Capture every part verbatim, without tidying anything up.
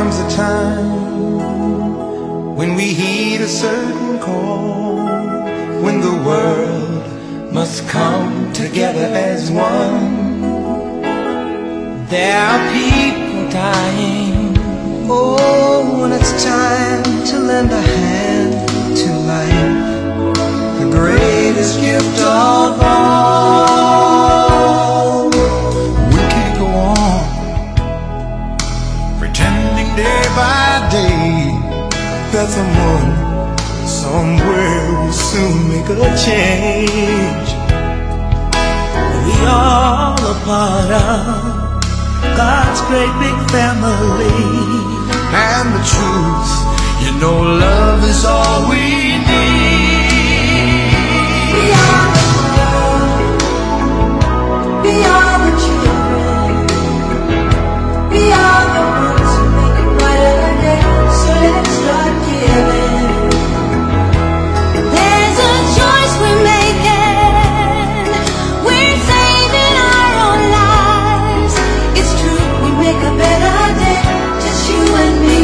comes a time when we heed a certain call, when the world must come together as one. There are people dying. Oh, when it's time to lend a hand to life, the greatest gift of all. We can't go on pretending day by day that someone somewhere will soon make a change. We all a part of God's great big family, and the truth, you know, love is all we need. We are the world, we are the children, we are the ones who make a brighter day, so let's start giving. There's a choice we're making, we're saving our own lives. It's true, we make a better day, just you and me.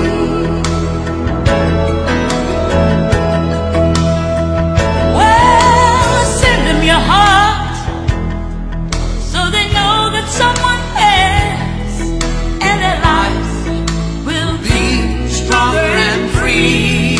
Well, send them your heart, so they know that someone cares, and their lives will be stronger and free,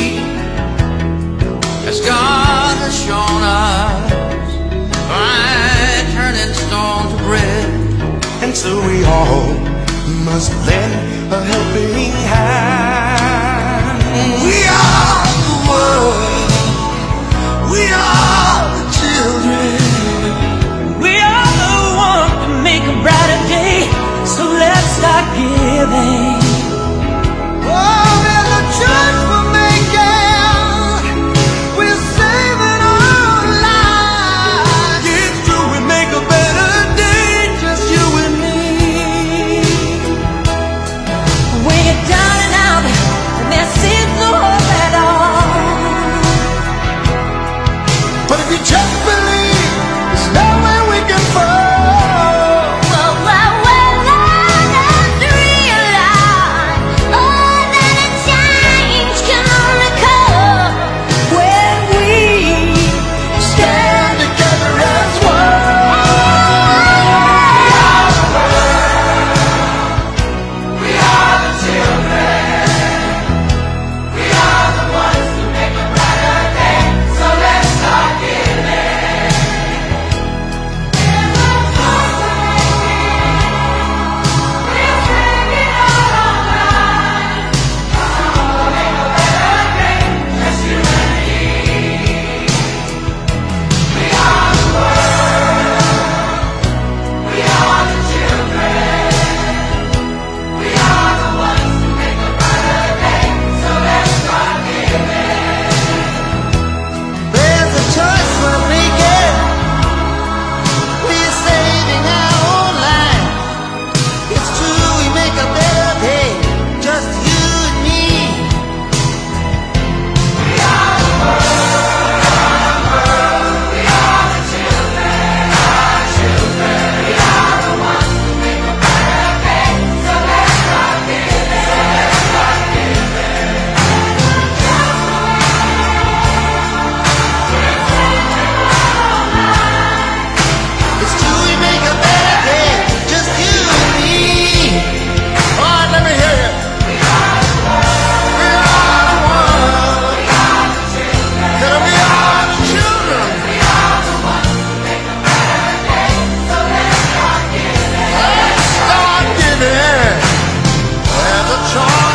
as God has shown us by turning stone to bread. And so we all must lend a helping hand. We are the world, we are the children, we are the ones to make a brighter day, so let's start giving. Oh, there's a choice we're making, we're saving our lives. It's true, we make a better day, just you and me. When you're down and out, and there seems no hope at all, but if you just believe, there's nowhere we can fall. Well, well, well, let us realize, oh, that a change can only come when we stand together as one. We are the children, we are the ones who make a brighter day, so let's start giving. There's a choice we're making, we're saving our own lives. We'll make a better day, just you and me. We are the world, we are the children, we are the ones who make a brighter day, so let's start giving. There's a choice we're making, we're saving our own life. It's true, we make a better day, just you and me. We are the world, we are the children, our children, we are the ones who make a better day, so let's start giving, so let's start giving. It's true, we make a better day, just you and me. All right, let me hear you. We are the world, we are the one, we are the children, we are the children, we are the ones who make a better day, so let's start giving. Let's start giving. There's a choice